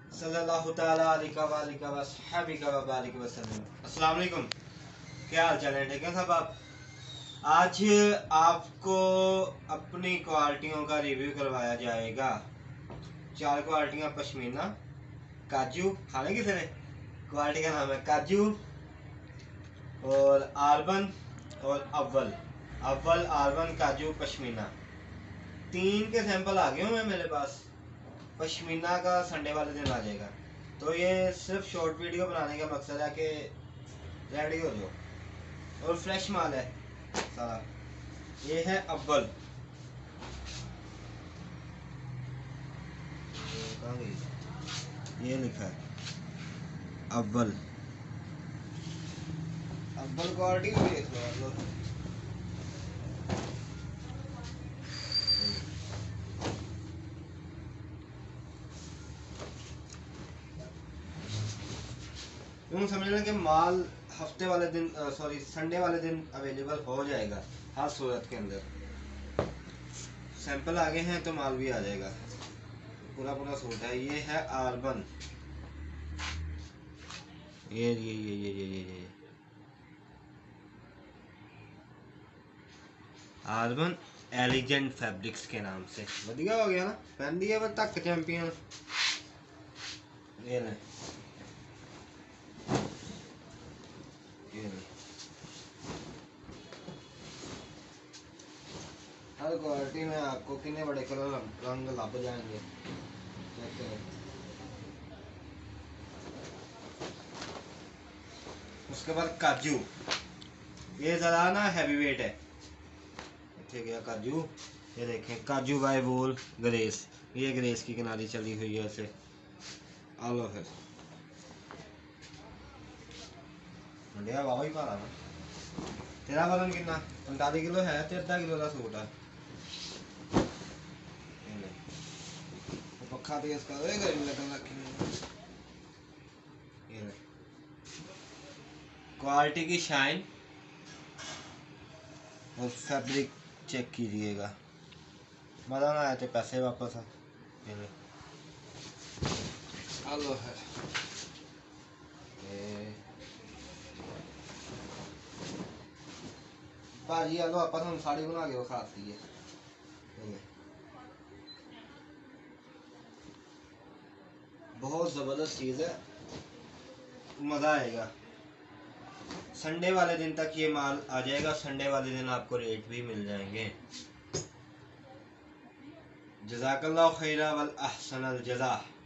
सल्लल्लाहु तआला अलैहि वसल्लम। अस्सलाम वालेकुम, क्या हाल चाल है? ठीक है सब आप? आज आपको अपनी क्वालिटियों का रिव्यू करवाया जाएगा। 4 क्वालिटियाँ पश्मीना, काजू, खाने किसी ने? क्वालिटी का नाम है काजू और आर्बन और अव्वल। अव्वल, आर्बन, काजू, पश्मीना, 3 के सैंपल आ गए हुए मेरे पास। पश्मीना का संडे वाले दिन आ जाएगा। तो ये सिर्फ शॉर्ट वीडियो बनाने का मकसद है कि रेडी हो जाओ। और फ्रेश माल है सारा। ये है अव्वल, ये लिखा है अव्वल। अव्वल क्वालिटी भी देख लो आप लोग। यूँ समझ लें कि माल हफ्ते वाले दिन सॉरी संडे वाले दिन अवेलेबल हो जाएगा हर सूरत के अंदर। सैंपल आगे हैं तो माल भी आ जाएगा। पूरा पूरा सूट है। ये है आर्बन, ये आर्बन एलिगेंट फैब्रिक्स के नाम से। बढ़िया हो गया ना? पहन दिया वो तक चैंपियन। ये ले, ये ले। हर क्वालिटी में आपको कितने बड़े कलर रंग लग जाएंगे। उसके बाद काजू, ये जरा ना हैवी वेट है। ठीक है काजू, ये देखें काजू बाय वोल ग्रेस। ये ग्रेस की किनारी चली हुई है ऐसे ऑल ओवर। बढ़िया बाबा ही पारा ना। तेरा वजन कितना? 45 किलो है। 13 किलो का सूट है। पक्का तेज कर दे, गर्मी लगन लगी। ये क्वालिटी की शाइन और फैब्रिक चेक कीजिएगा। मज़ा ना आया तो पैसे वापस आ। हेलो है भाजी, आलो आप साड़ी बना के खाती है। बहुत ज़बरदस्त चीज़ है, मज़ा आएगा। संडे वाले दिन तक ये माल आ जाएगा। संडे वाले दिन आपको रेट भी मिल जाएंगे। जज़ाकल्लाहु खैरा वल अहसनल जज़ा।